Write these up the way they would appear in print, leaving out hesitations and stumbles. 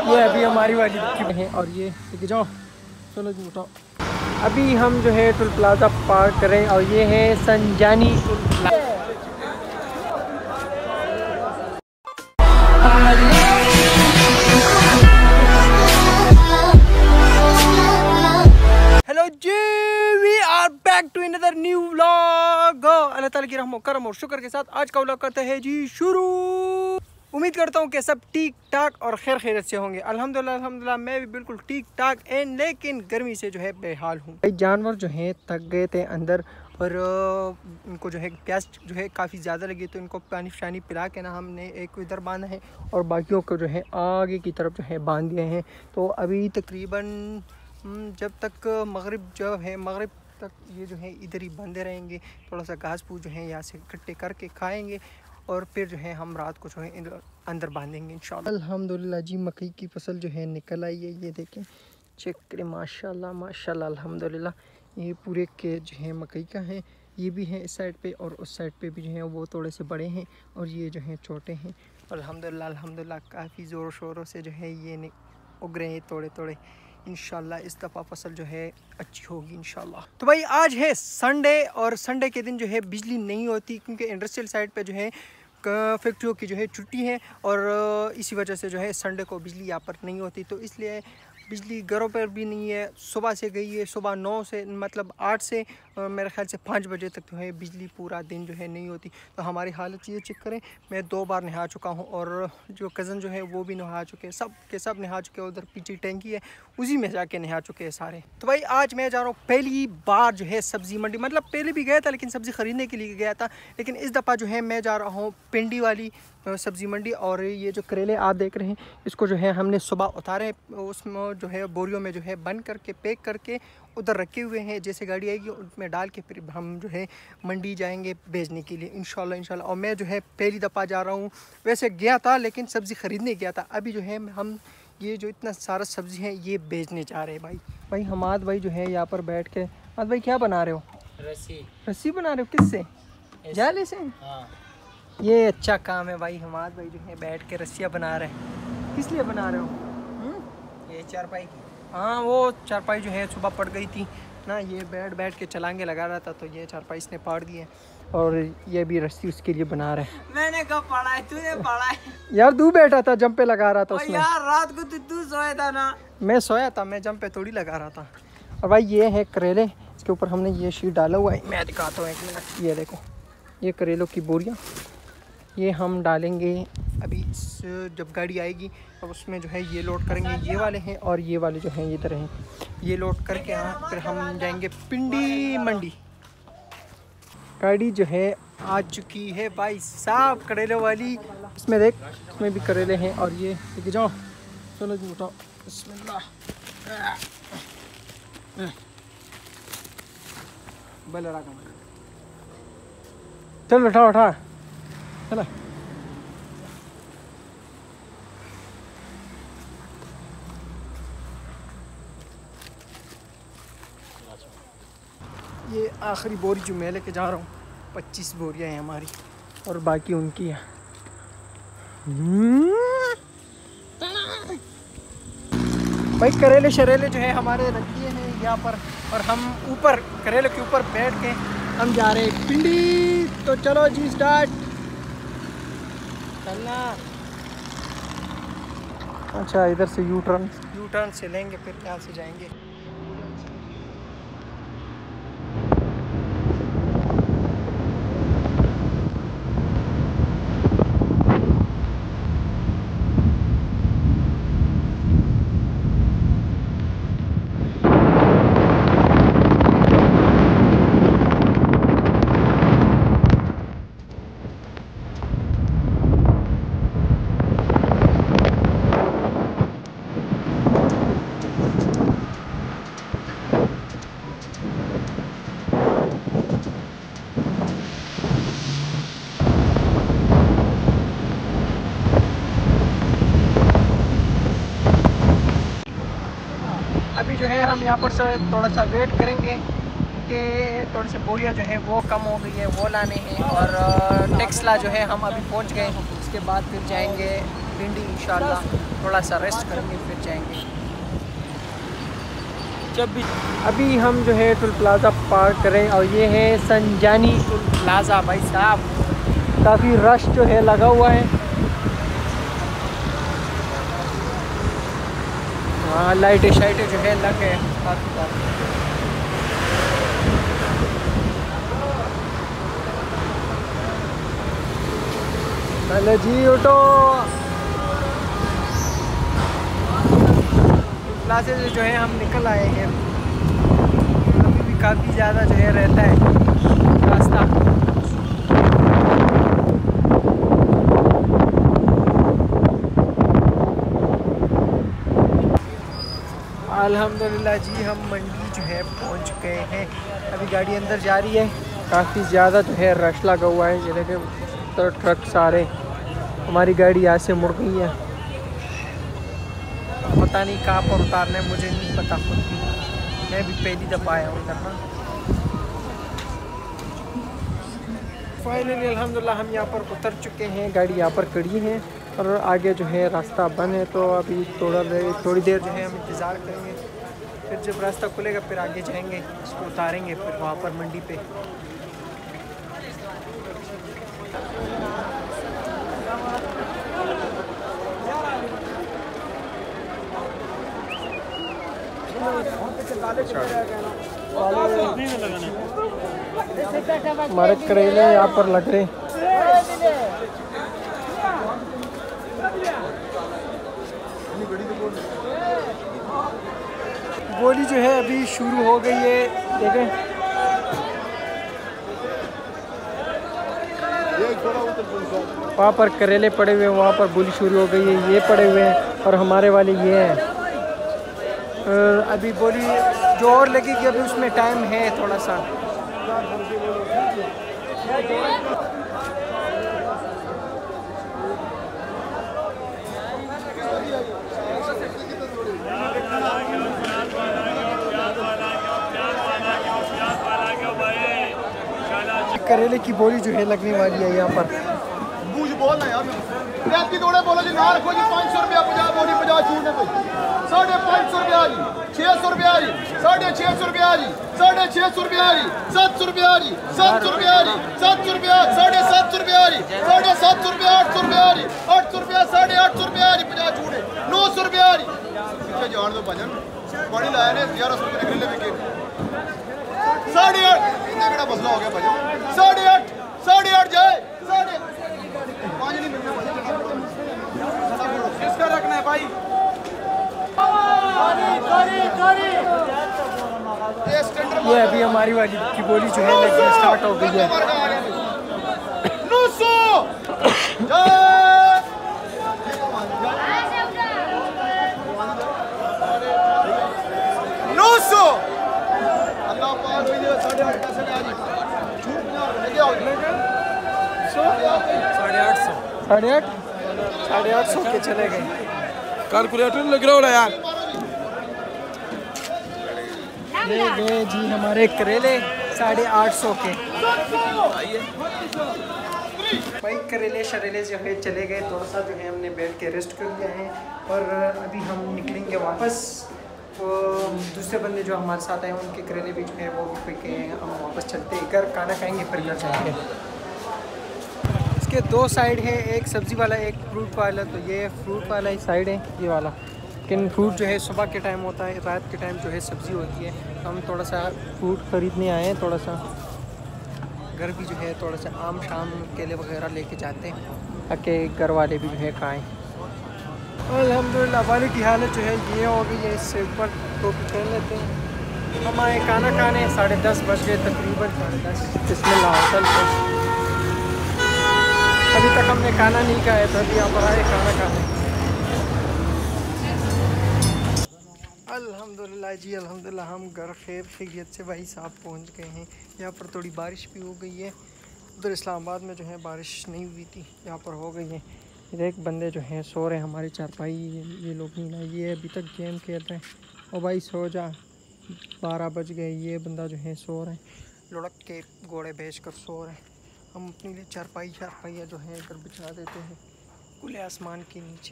ये अभी हमारी वाली है और ये लेके जाओ, चलो जी उठाओ। अभी हम जो है टोल प्लाजा पार करें और ये है Sanjani toll plaza. Hello ji, we are back to another new vlog. अल्लाह ताला की रहमत करम और शुक्र के साथ आज का व्लॉग करते हैं जी शुरू। उम्मीद करता हूँ कि सब ठीक ठाक और खैर खैरियत से होंगे। अल्हम्दुलिल्लाह मैं भी बिल्कुल ठीक ठाक एंड लेकिन गर्मी से जो है बेहाल हूँ। जानवर जो हैं थक गए थे अंदर और इनको जो है प्यास जो है काफ़ी ज़्यादा लगी, तो इनको पानी शानी पिला के ना हमने एक इधर बांधा है और बाकियों को जो है आगे की तरफ जो है बांध दिए हैं। तो अभी तकरीबन जब तक मगरिब तक ये जो है इधर ही बंधे रहेंगे। थोड़ा सा घास फूस जो है यहाँ से इकट्ठे करके खाएंगे और फिर जो है हम रात को जो है अंदर बांधेंगे इंशाल्लाह। अल्हम्दुलिल्लाह जी, मकई की फसल जो है निकल आई है, ये देखें, चेक करें, माशाल्लाह माशाल्लाह अल्हम्दुलिल्लाह। ये पूरे के जो है मकई का है, ये भी है इस साइड पे और उस साइड पे भी जो है वो थोड़े से बड़े हैं और ये जो है छोटे हैं। अल्हम्दुलिल्लाह काफ़ी ज़ोरों शोरों से जो है ये उग रहे हैं थोड़े थोड़े। इंशाल्लाह इस दफ़ा फसल जो है अच्छी होगी इंशाल्लाह। तो भाई आज है संडे और संडे के दिन जो है बिजली नहीं होती क्योंकि इंडस्ट्रियल साइड पे जो है फैक्ट्रियों की जो है छुट्टी है और इसी वजह से जो है संडे को बिजली यहाँ पर नहीं होती। तो इसलिए बिजली घरों पर भी नहीं है। सुबह से गई है, सुबह 9 से मतलब 8 से मेरे ख्याल से 5 बजे तक जो है बिजली पूरा दिन जो है नहीं होती। तो हमारी हालत ये चेक करें, मैं 2 बार नहा चुका हूँ और जो कज़न जो है वो भी नहा चुके हैं, सब के सब नहा चुके हैं। उधर पीछे टैंकी है उसी में जाके नहा चुके हैं सारे। तो भाई आज मैं जा रहा हूँ पहली बार जो है सब्ज़ी मंडी, मतलब पहले भी गया था लेकिन सब्ज़ी ख़रीदने के लिए गया था, लेकिन इस दफ़ा जो है मैं जा रहा हूँ पिंडी वाली सब्ज़ी मंडी। और ये जो करेले आप देख रहे हैं इसको जो है हमने सुबह उतारे, उसमें जो है बोरियों में जो है बंद करके पैक करके उधर रखे हुए हैं। जैसे गाड़ी आएगी उसमें डाल के फिर हम जो है मंडी जाएंगे बेचने के लिए इंशाल्लाह। और मैं जो है पहली दफ़ा जा रहा हूँ, वैसे गया था लेकिन सब्ज़ी ख़रीदने गया था। अभी जो है हम ये जो इतना सारा सब्ज़ी है ये बेचने जा रहे हैं। भाई हमाद भाई जो है यहाँ पर बैठ के, हमाद भाई क्या बना रहे हो? रस्सी बना रहे हो? किससे? जाले से? हाँ। ये अच्छा काम है भाई, हमाद भाई जो है बैठ के रस्सियाँ बना रहे हैं। किस लिए बना रहे हो? ये चारपाई की। हाँ, वो चारपाई जो है सुबह पड़ गई थी ना, ये बैठ के चलांगे लगा रहा था तो ये चारपाई इसने पाड़ दी है और ये भी रस्सी उसके लिए बना रहा है। मैंने कब पढ़ा है? तूने पढ़ा है? यार तू बैठा था, जंप पे लगा रहा था उसमें। यार रात को तू सोया था ना? मैं सोया था, मैं जंप पे थोड़ी लगा रहा था। और भाई ये है करेले, इसके ऊपर हमने ये शीट डाला हुआ है, मैं दिखाता हूँ 1 मिनट। ये देखो, ये करेलों की बोरियाँ, ये हम डालेंगे अभी जब गाड़ी आएगी अब उसमें जो है ये लोड करेंगे। ये वाले हैं और ये वाले जो हैं इधर हैं, ये लोड करके यहाँ फिर हम जाएंगे पिंडी मंडी। गाड़ी जो है आ चुकी है भाई साहब करेले वाली। इसमें देख, इसमें भी करेले हैं और ये लेके जाओ, चलो जी उठाओ, बिस्मिल्लाह। चल उठा चला। ये आखिरी बोरी जो मैं लेके जा रहा हूँ, 25 बोरियाँ हैं हमारी और बाकी उनकी है। भाई करेले शरेले जो है हमारे रख दिए हैं यहाँ पर और हम ऊपर करेले के ऊपर बैठ के हम जा रहे हैं पिंडी। तो चलो जी स्टार्ट चलना। अच्छा, इधर से यू टर्न से लेंगे फिर यहाँ से जाएंगे। अभी जो है हम यहाँ पर से थोड़ा सा वेट करेंगे के थोड़े से बोरियाँ जो है वो कम हो गई है, वो लाने हैं। और टेक्सला जो है हम अभी पहुंच गए, उसके बाद फिर जाएंगे पिंडी इंशाल्लाह, थोड़ा सा रेस्ट करेंगे फिर जाएंगे। अभी हम जो है टोल प्लाज़ा पार करें और ये है संजानी टोल प्लाज़ा। भाई साहब काफ़ी रश जो है लगा हुआ है। हाँ लाइटें शाइटें जो है लग गए काफ़ी काफ़ी। चलो जी उठो। प्लाज़े से जो है हम निकल आए हैं। अभी भी काफ़ी ज़्यादा जो है रहता है रास्ता। अल्हम्दुलिल्लाह जी हम मंडी जो है पहुंच गए हैं। अभी गाड़ी अंदर जा रही है। काफ़ी ज़्यादा जो है रश लगा हुआ है। ये देखें तो ट्रक सारे, हमारी गाड़ी यहाँ से मुड़ गई है। पता नहीं कहाँ पर उतारना है, मुझे नहीं पता खुद भी। मैं भी पहली दफ़ा आया हूँ इधर ना। फाइनली अल्हम्दुलिल्लाह हम यहाँ पर उतर चुके हैं। गाड़ी यहाँ पर खड़ी है और आगे जो है रास्ता बंद है, तो अभी थोड़ी देर जो है हम इंतज़ार करेंगे। फिर जब रास्ता खुलेगा फिर आगे जाएंगे, इसको उतारेंगे फिर वहाँ पर मंडी पे। हमारे करेले यहाँ पर लग रहे। गोली जो है अभी शुरू हो गई है, देखें। वहाँ पर करेले पड़े हुए हैं, वहाँ पर गोली शुरू हो गई है। ये पड़े हुए हैं और हमारे वाले ये हैं। अभी गोली जो और लगेगी अभी उसमें टाइम है थोड़ा सा। करेले की बोली जो है लगने वाली है यहाँ पर। बोलना यार थोड़े बोलो जी, ना रखो जी। 500 रुपया 50 बोली 50 छूट है कोई। 550 रुपया जी, 600 रुपया जी, 650 रुपया जी, 650 रुपया जी, 700 रुपया जी, 700 रुपया जी, 700 रुपया, 750 रुपया जी, 750 रुपया, 800 रुपया जी, 800 रुपया, 850 रुपया जी, 50 छूट है 900 रुपया जी। पीछे जान दो भजन पानी लाया ने 1100 रुपये निकले बिके 8.5 इतना बड़ा मसला हो गया भजन। 8.5 जाए 5 नहीं मिलने वाले। किसका रखना है भाई? ये अभी हमारी वाली की बोली जो है लगना स्टार्ट हो गई है। 900 900 अल्लाह पाक 8.5 पैसे का जी छूट ना लेके आओ। 850 के चले गए। कैलकुलेटर लग रहा है यार। ले गए जी हमारे करेले 850 के। भाई करेले शरेले जो है चले गए। थोड़ा सा जो है हमने बैठ के रेस्ट कर लिया है और अभी हम निकलेंगे वापस। वो दूसरे बंदे जो हमारे साथ आए उनके करेले भी जो है वो भी पिके हैं। हम वापस चलते हैं घर, खाना खाएंगे फिर घर जाएंगे। इसके 2 साइड है, एक सब्ज़ी वाला एक फ्रूट वाला। तो ये फ्रूट वाला ही साइड है ये वाला। लेकिन फ्रूट जो है सुबह के टाइम होता है, रात के टाइम जो है सब्ज़ी होती है। तो हम थोड़ा सा फ्रूट ख़रीदने आए हैं, थोड़ा सा घर भी जो है थोड़ा सा आम शाम केले वगैरह लेके जाते हैं ताकि घर वाले भी जो है खाएँ। अल्हम्दुलिल्लाह वाले की हालत जो है ये हो गई है। इससे ऊपर टोपी पहन लेते हैं। हम आए खाना खाने 10:30 बज गए तकरीबन 10:30। बिस्मिल्लाह होटल पे अभी तक हमने खाना नहीं खाया, तो अभी यहाँ पर आए खाना खाने। अल्हम्दुलिल्लाह जी अल्हम्दुलिल्लाह हम घर खैर खैरियत से भाई साहब पहुँच गए हैं। यहाँ पर थोड़ी बारिश भी हो गई है। उधर इस्लामाबाद में जो है बारिश नहीं हुई थी, यहाँ पर हो गई है। इधर एक बंदे जो हैं सो रहे हैं हमारे चारपाई। ये लोग नहीं ना, ये अभी तक गेम खेल रहे हैं। ओ भाई सो जा, 12 बज गए। ये बंदा जो है सो रहा है, लुढ़क के घोड़े बेच कर सो रहे हैं। हम अपने लिए चारपाई जो है इधर बिछा देते हैं खुले आसमान के नीचे।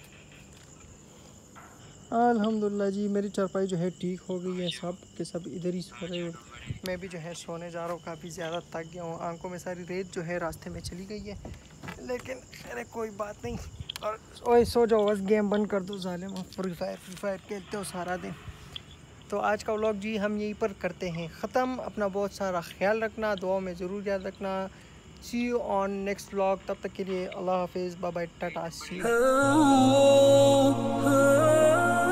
अल्हम्दुलिल्लाह जी, मेरी चारपाई जो है ठीक हो गई है। सब के सब इधर ही सो रहे हैं। मैं भी जो है सोने जा रहा हूँ, काफ़ी ज़्यादा थक गया हूँ। आंखों में सारी रेत जो है रास्ते में चली गई है, लेकिन अरे कोई बात नहीं। और ओए सो जाओ, बस गेम बंद कर दो जालिम। फ्री फायर खेलते हो सारा दिन। तो आज का व्लॉग जी हम यहीं पर करते हैं ख़त्म। अपना बहुत सारा ख्याल रखना, दुआ में ज़रूर याद रखना। See you on next vlog. तब तक के लिए अल्लाह हाफिज़, bye bye, tata, see you.